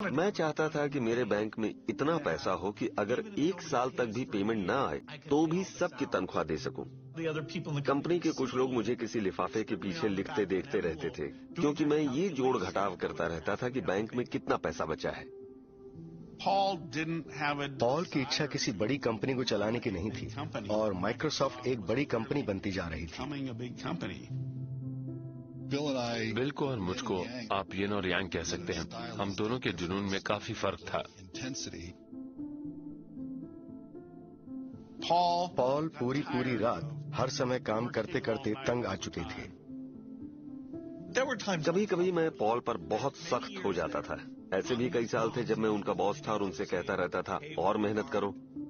मैं चाहता था कि मेरे बैंक में इतना पैसा हो कि अगर 1 साल तक भी पेमेंट ना आए तो भी सबकी तनख्वाह दे सकूं। कंपनी के कुछ लोग मुझे किसी लिफाफे के पीछे लिखते देखते रहते थे, क्योंकि मैं ये जोड़ घटाव करता रहता था कि बैंक में कितना पैसा बचा है। पॉल की इच्छा किसी बड़ी कंपनी को चलाने की नहीं थी और माइक्रोसॉफ्ट एक बड़ी कंपनी बनती जा रही थी। बिल को और मुझको आप यिन और यांग कह सकते हैं। हम दोनों के जुनून में काफी फर्क था। पॉल पूरी रात हर समय काम करते करते तंग आ चुके थे। कभी कभी मैं पॉल पर बहुत सख्त हो जाता था। ऐसे भी कई साल थे जब मैं उनका बॉस था और उनसे कहता रहता था और मेहनत करो।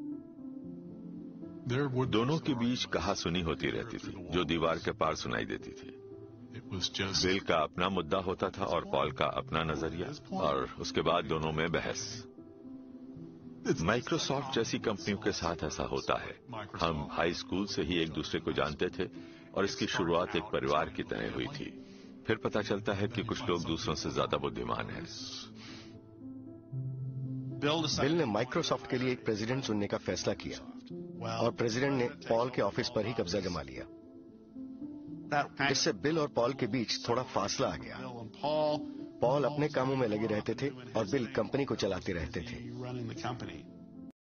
दोनों के बीच कहासुनी होती रहती थी जो दीवार के पार सुनाई देती थी। बिल का अपना मुद्दा होता था और पॉल का अपना नजरिया, और उसके बाद दोनों में बहस। माइक्रोसॉफ्ट जैसी कंपनियों के साथ ऐसा होता है। हम हाई स्कूल से ही एक दूसरे को जानते थे और इसकी शुरुआत एक परिवार की तरह हुई थी। फिर पता चलता है कि कुछ लोग दूसरों से ज्यादा बुद्धिमान हैं। बिल ने माइक्रोसॉफ्ट के लिए एक प्रेसिडेंट चुनने का फैसला किया और प्रेसिडेंट ने पॉल के ऑफिस पर ही कब्जा जमा लिया। इससे बिल और पॉल के बीच थोड़ा फासला आ गया। पॉल अपने कामों में लगे रहते थे और बिल कंपनी को चलाते रहते थे।